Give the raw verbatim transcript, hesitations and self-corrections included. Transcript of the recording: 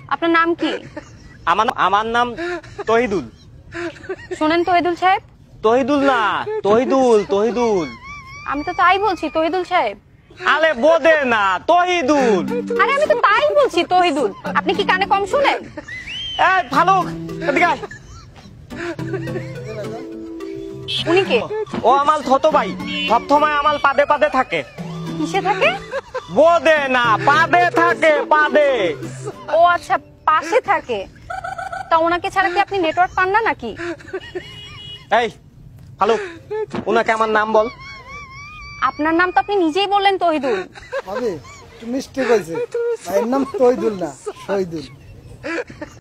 আপনার নাম কি? আমার আমার নাম তহিদুল। শোনেন তহিদুল সাহেব, তহিদুল না, তহিদুল তহিদুল। আমি তো তাই বলছি তহিদুল সাহেব। আরে বোদে না, তহিদুল। আরে আমি তো তাই বলছি তহিদুল। আপনি কি কানে কম শুনেন? এই ফালুক, এদিকে আয়। উনি কে? ও আমার ছোট ভাই, সবসময় আমার পাদে পাদে থাকে। কিসে থাকে? বোদে না, পাদে থাকে, পাদে। ও আচ্ছা, পাশে থাকে। তা ওনাকে ছাড়া কি আপনি নেটওয়ার্ক পান না নাকি? এই ফালুক, ওনাকে আমার নাম বল। আপনার নাম তো আপনি নিজেই বললেন তহিদুল। হবে মিস্টেক হয়েছে, ভাইয়ের নাম তহিদুল না শহীদুল।